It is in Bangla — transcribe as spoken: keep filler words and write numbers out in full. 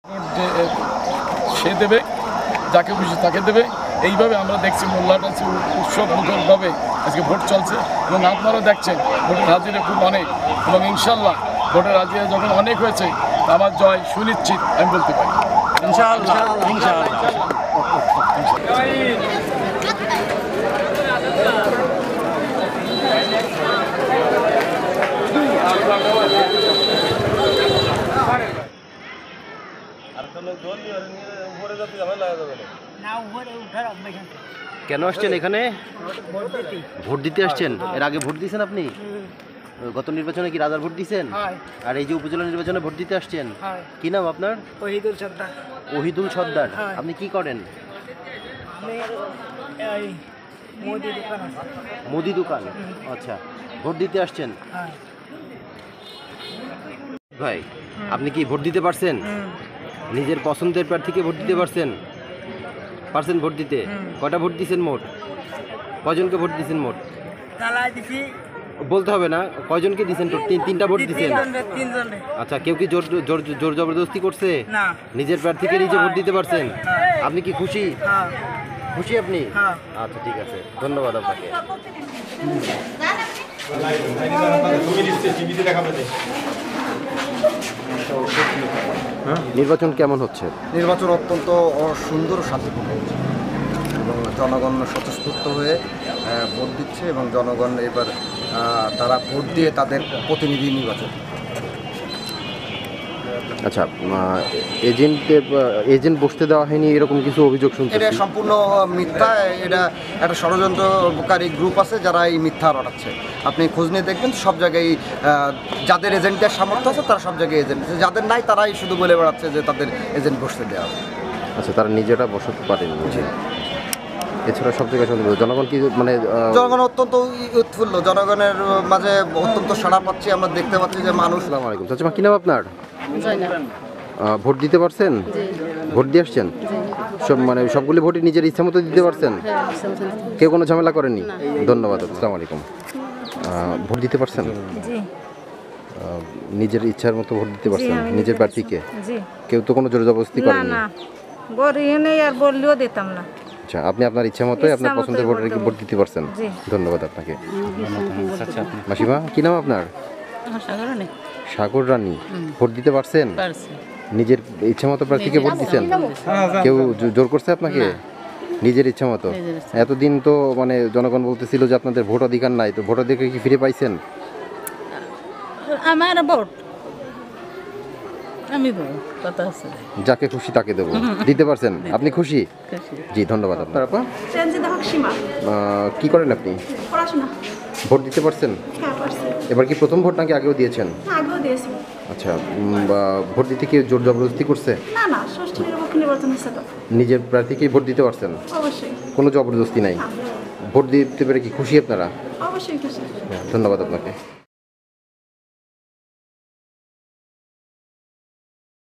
সে দেবে, যাকে খুশি তাকে দেবে। এইভাবে আমরা দেখছি মোল্লাটা উৎসব মুখরভাবে আজকে ভোট চলছে এবং আপনারা দেখছেন ভোটের হাজিরা খুব অনেক এবং ইনশাল্লাহ ভোটের হাজিরা যখন অনেক হয়েছে আমার জয় সুনিশ্চিত আমি বলতে পারি ইনশাআল্লাহ ইনশাআল্লাহ। কেন আসছেন এখানে? ভোট দিতে আসছেন? এর আগে ভোট দিয়েছেন আপনি? গত নির্বাচনে কি রাজার ভোট দিয়েছেন? আর এই যে উপজেলা নির্বাচনে ভোট দিতে আসছেন, কি নাম আপনার? ওহিদুল সর্দার। ওহিদুল সর্দার। আপনি কি করেন? মুদি দোকান। আচ্ছা, ভোট দিতে আসছেন ভাই? আপনি কি ভোট দিতে পারছেন? নিজের পছন্দের প্রার্থীকে ভোট দিতে পারছেন? পারছেন ভোট দিতে? কয়টা ভোট দিয়েছেন মোট? কয়জনকে ভোট দিয়েছেন মোট? বলতে হবে না, কয়জনকে দিয়েছেন? তিনটা ভোট দিয়েছেন। আচ্ছা, কেউ কি জোর জোর জোর জবরদস্তি করছে? নিজের প্রার্থীকে নিজে ভোট দিতে পারছেন? আপনি কি খুশি? খুশি আপনি? আচ্ছা, ঠিক আছে, ধন্যবাদ আপনাকে। নির্বাচন কেমন হচ্ছে? নির্বাচন অত্যন্ত সুন্দর ও শান্তিপূর্ণ হচ্ছে এবং জনগণ স্বতঃস্ফূর্ত হয়ে ভোট দিচ্ছে এবং জনগণ এবার তারা ভোট দিয়ে তাদের প্রতিনিধি নির্বাচন। আচ্ছা, এজেন্টের এজেন্ট বসতে দেওয়া হয়নি এরকম কিছু অভিযোগ শুনছি। এটা সম্পূর্ণ মিথ্যা। এটা একটা ষড়যন্ত্রকারী গ্রুপ আছে যারা এই মিথ্যা রটাচ্ছে। আপনি খোঁজ নিয়ে দেখবেন সব জায়গায় যাদের এজেন্টের সামর্থ্য আছে তারা সব জায়গায় এজেন্ট আছে, যাদের নাই তারাই শুধু বলে বেড়াচ্ছে যে তাদের এজেন্ট বসতে দেওয়া হবে। আচ্ছা, তারা নিজেরা বসতে পারেনি। এছাড়া সব জায়গায় জনগণ কি মানে জনগণ অত্যন্ত উৎফুল্ল, জনগণের মাঝে অত্যন্ত সাড়া পাচ্ছি, আমরা দেখতে পাচ্ছি যে মানুষ। আসসালামু আলাইকুম। চাচা, কি নাম আপনার? ভোট দিতে পারছেন? ভোট দিয়ে আসছেন? সব মানে সবগুলি ভোটই নিজের ইচ্ছা মতো দিতে পারছেন? কেউ কোনো ঝামেলা করেনি? ধন্যবাদ। আসসালামু আলাইকুম। ভোট দিতে পারছেন? নিজের ইচ্ছার মতো ভোট দিতে পারছেন নিজের প্রার্থীকে? কেউ তো কোনো জোর জবরদস্তি করেনি? না, নেই আর বললেও দিতাম না। আচ্ছা, আপনি আপনার ইচ্ছা মতোই আপনার পছন্দের ভোটারকে ভোট দিতে পারছেন। ধন্যবাদ আপনাকে। মাসিমা, কি নাম আপনার? সাগর রানী। ভোট দিতে পারছেন? নিজের ইচ্ছা মতো প্রার্থীকে ভোট দিচ্ছেন? কেউ জোর করছে আপনাকে? নিজের ইচ্ছা মতো? এতদিন তো মানে জনগণ বলতেছিল যে আপনাদের ভোট অধিকার নাই, তো ভোট অধিকার কি ফিরে পাইছেন? আমার ভোট আমি দেবো, কথা আছে, যাকে খুশি তাকে দেবো। দিতে পারছেন? আপনি খুশি? জি, ধন্যবাদ। আপনার আপা কি করেন আপনি? ভোট দিতে পারছেন? এবার কি প্রথম ভোট নাকি আগেও দিয়েছেন? আচ্ছা, ভোট দিতে কি জোর জবরদস্তি করছে? নিজের প্রার্থীকেই ভোট দিতে পারছেন? কোনো জবরদস্তি নাই? ভোট দিতে পেরে কি খুশি আপনারা? অবশ্যই খুশি। ধন্যবাদ আপনাকে।